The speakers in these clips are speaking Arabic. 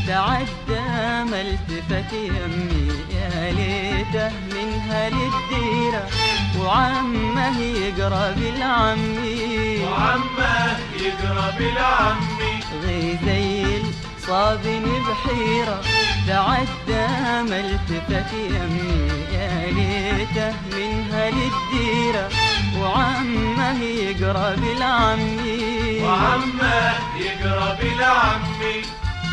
تعدى ما التفت يمي، يا ليته منها للديرة وعمه يقرب العمي، وعمه يقرب العمي. غيزيل صابن بحيرة تعدى ما التفت يمي، يا ليته منها للديرة وعمه يقرب العمي، وعمه يقرب العمي.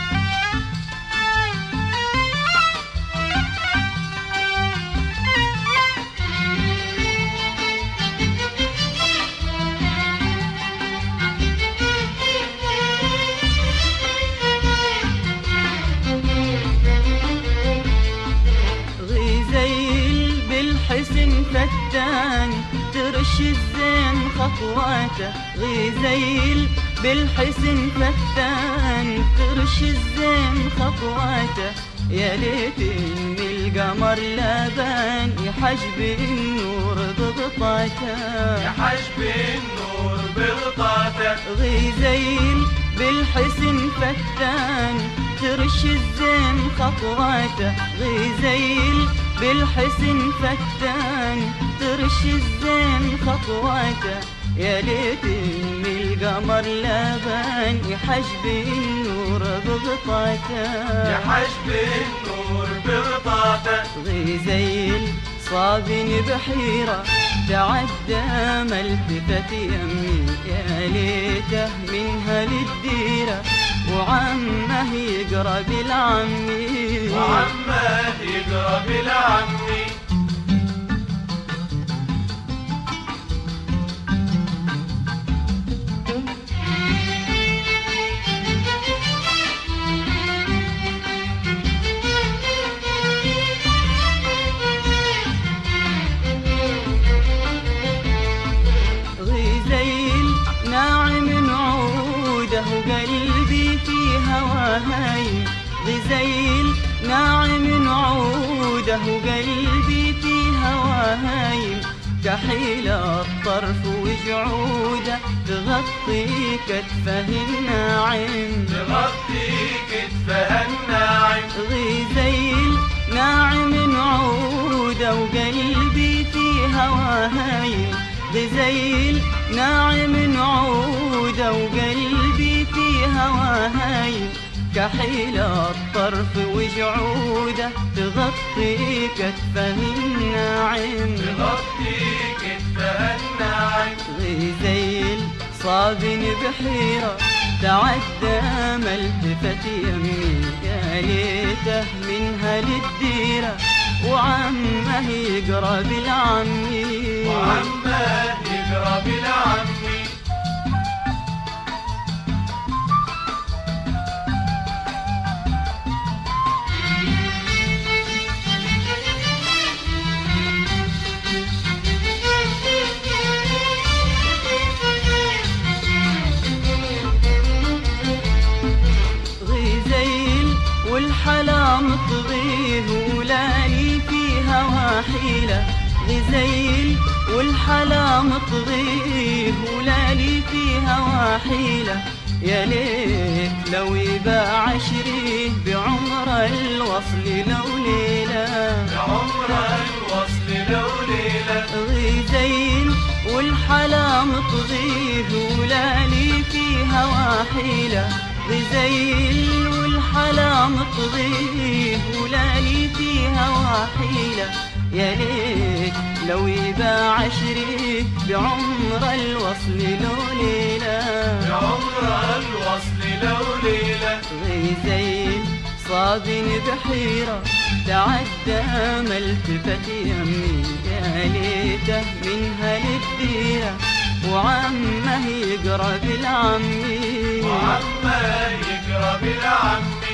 بالحسن فتان ترش الزين خطواته، غيزيل بالحسن فتان ترش الزين خطواته، يا ليت ان القمر لابان يحجب النور بغطاته، يحجب النور بغطاته. غيزيل بالحسن فتان ترش الزين خطواته، غيزيل بالحسن فتان ترش الزين خطواته، يا ليت ان القمر لابان يحجب النور بغطاته، يحجب النور بغطاته. غيزيل صابن بحيرة تعدى ما التفت يمي، يا ليته منها للديرة وعمه يقرب العمي، وعمه يقرب العمي. غيزيل ناعم عوده وقلبي في هواهايم، غيزيل ناعم عوده وقلبي في هواهايم، كحيل الطرف وجعوده تغطي كتفه الناعم، تغطي كتفه الناعم. غيزيل ناعم عوده وقلبي في هواهايم، غيزيل ناعم عوده وقلبي في هواهايم، كحيل الطرف وجعوده تغطي كتفه الناعم، تغطي كتفه الناعم. غيزيل صابن بحيرة تعدى ما التفت يمي، يا ليته منها للديرة وعمه يقرب العمي، وعمه يقرب العمي. غيزيل والحلا مطغيه ولالي في هوا حيلة، غيزيل والحلا مطغيه ولالي في هوا حيلة، يا ليت لو يباع شريه بعمر الوصل لو ليلة، بعمر الوصل لو ليلة. غيزيل والحلا مطغيه ولالي في هوا حيلة، غيزيل والحلا مطغيه ولالي في هوا حيلة، يا ليت لو يباع شريك بعمر الوصل لو ليلة، بعمر الوصل لو ليلة. غيزيل صابن بحيرة تعدى ما التفت يمي، يا ليته منها للديرة وعمه يقرب العمي، وعمه يقرب العمي.